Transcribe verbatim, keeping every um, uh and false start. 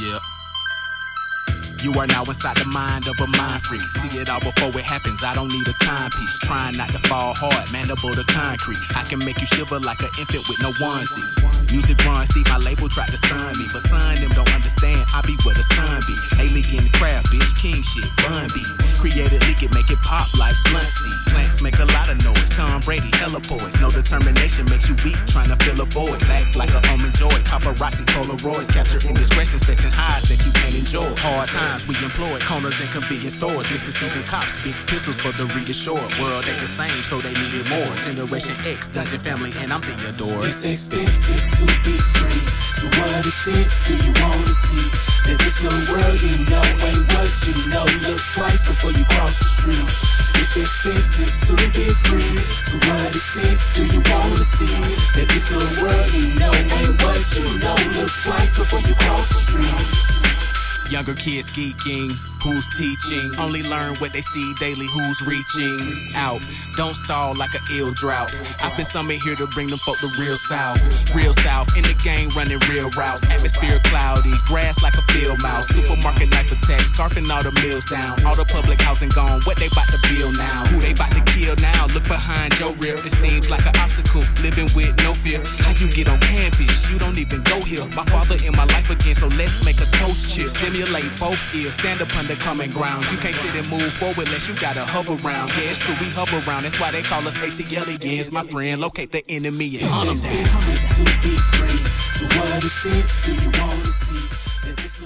Yeah. You are now inside the mind of a mind freak. See it all before it happens, I don't need a timepiece. Trying not to fall hard, mandible to concrete. I can make you shiver like an infant with no onesie. Music runs deep, my label tried to sign me, but son them don't understand, I be where the sun be. Alien craft, bitch, king shit, bun be. Created leak it, make it pop like blunt seeds. Plants make a lot of noise, Tom Brady, hella poise. No determination makes you weak, trying to fill a void. Lack like a almond joy, paparazzi Polaroids. Capture indiscretions, fetching highs that you can't enjoy. Hard times we employ, corners and convenience stores. Misdeceiving cops, big pistols for the reassured. World ain't the same, so they needed more. Generation X, Dungeon Family, and I'm Theodore. It's expensive to be free. To what extent do you want to see that this little world you know ain't what you know? Look twice before you cross the street. It's expensive to be free. To what extent do you want to see that this little world you know ain't what you know? Look twice before you cross the street. Younger kids geeking, who's teaching? Only learn what they see daily, who's reaching out. Don't stall like an ill drought. I've been summoned here to bring them folk to real south. Real south, in the game running real routes. Atmosphere cloudy, grass like a field mouse. Supermarket knife attack, scarfing all the mills down. All the public housing gone, what they bout to build now? Who they bout to kill now? Look behind your rear, it seems like an obstacle. Living with no fear, how you get on campus? You don't even go here. My father in my life again, so let's make a toast cheer. Stimulate both ears, stand up under common ground. You can't sit and move forward unless you gotta hover around. Yeah, it's true, we hover around. That's why they call us A T L agains. My friend, locate the enemy and hunt them down. It's expensive to be free. To what extent do you want to see that this